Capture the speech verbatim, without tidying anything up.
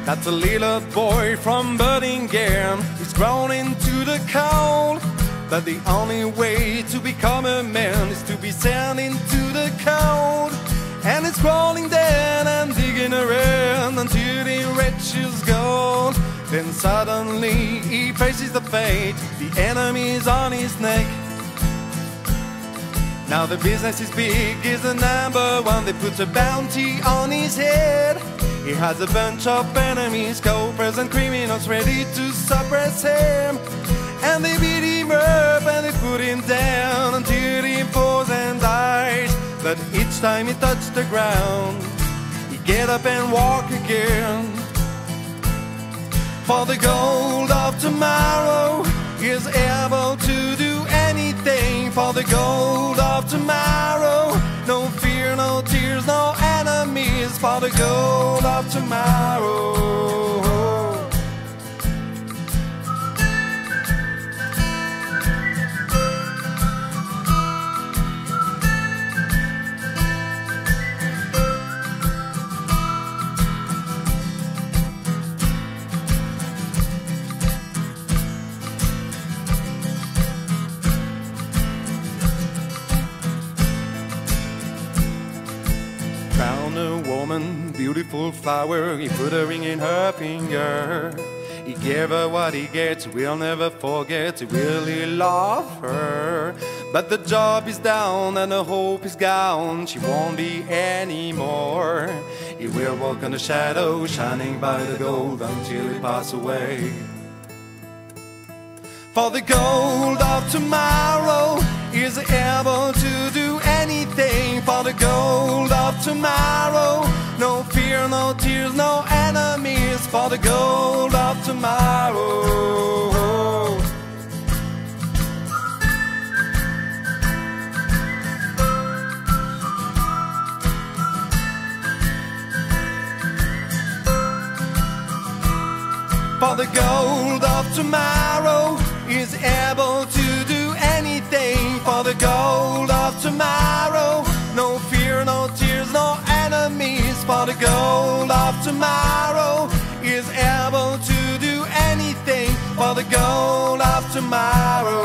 That's a little boy from Birminghan. He's grown into the cold. But the only way to become a man is to be sent into the cold. And it's crawling down and digging around until he reaches gold. Then suddenly he faces the fate, the enemy's on his neck. Now the business is big, he's the number one. They put a bounty on his head. He has a bunch of enemies, cobras and criminals ready to suppress him. And they beat him up and they put him down until he falls and dies. But each time he touched the ground, he get up and walk again. For the gold of tomorrow is able to do anything. For the gold of tomorrow, no fear, no tears, no enemies. For the gold of tomorrow. Found a woman, beautiful flower, he put a ring in her finger. He gave her what he gets, we'll never forget, he really loved her. But the job is down and the hope is gone, she won't be anymore. He will walk on the shadow, shining by the gold until he pass away. For the gold of tomorrow is able to do anything. For the gold of tomorrow, no fear, no tears, no enemies. For the gold of tomorrow. For the gold of tomorrow is able to do anything. For the gold of tomorrow, no fear, no tears, no enemies. For the gold of tomorrow is able to do anything. For the gold of tomorrow.